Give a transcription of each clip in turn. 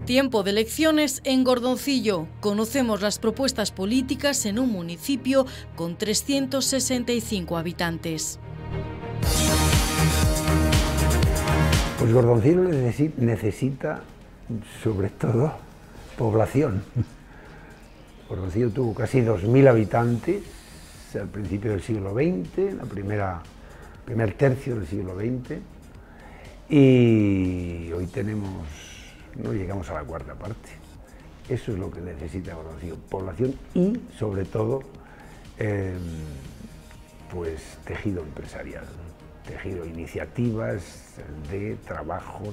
Tiempo de elecciones en Gordoncillo. Conocemos las propuestas políticas en un municipio con 365 habitantes. Pues Gordoncillo necesita, sobre todo, población. Gordoncillo tuvo casi 2000 habitantes al principio del siglo XX, primer tercio del siglo XX, y hoy no llegamos a la cuarta parte. Eso es lo que necesita Gordoncillo, población y, sobre todo, pues tejido empresarial, tejido, iniciativas de trabajo,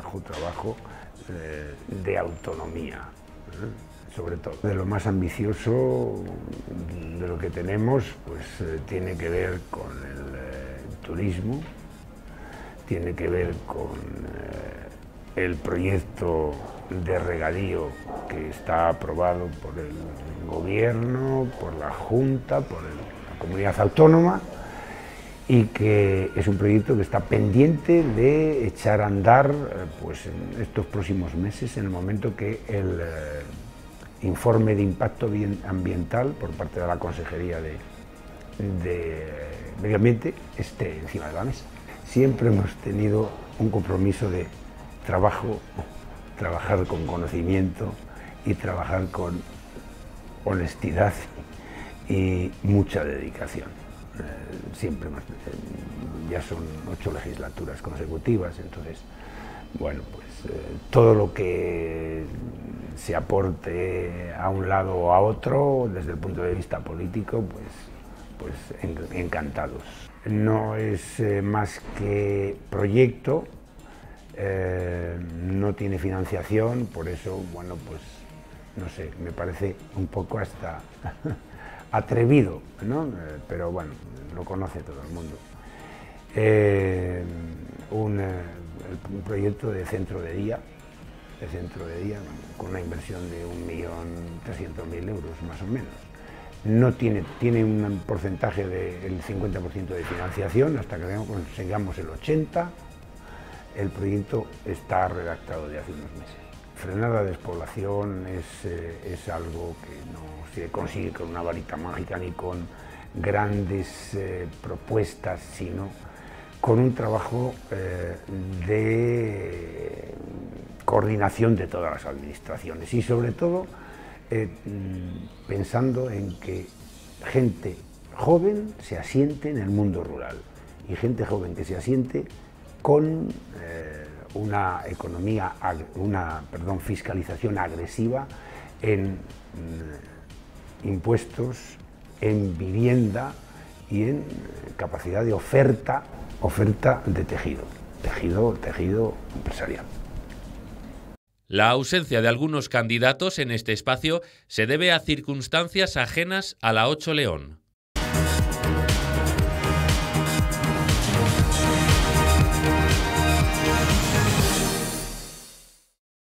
de autonomía, sobre todo. De lo más ambicioso de lo que tenemos, pues tiene que ver con el turismo, tiene que ver con el proyecto de regadío que está aprobado por el gobierno, por la Junta, por la comunidad autónoma, y que es un proyecto que está pendiente de echar a andar pues en estos próximos meses, en el momento que el informe de impacto ambiental por parte de la Consejería de Medio Ambiente esté encima de la mesa. Siempre hemos tenido un compromiso de trabajar con conocimiento y trabajar con honestidad y mucha dedicación. Siempre más, ya son 8 legislaturas consecutivas, entonces, bueno, pues todo lo que se aporte a un lado o a otro, desde el punto de vista político, pues encantados. No es más que proyecto, no tiene financiación, por eso, bueno, pues, no sé, me parece un poco hasta atrevido, ¿no? Pero bueno, lo conoce todo el mundo. Un proyecto de centro de día, con una inversión de 1.300.000 euros, más o menos. No tiene un porcentaje del 50% de financiación, hasta que consigamos el 80%. El proyecto está redactado de hace unos meses. Frenar la despoblación es algo que no se consigue con una varita mágica ni con grandes propuestas, sino con un trabajo de coordinación de todas las administraciones y, sobre todo, pensando en que gente joven se asiente en el mundo rural y gente joven que se asiente con una fiscalización agresiva en impuestos, en vivienda y en capacidad de oferta de tejido empresarial. La ausencia de algunos candidatos en este espacio se debe a circunstancias ajenas a la 8 León.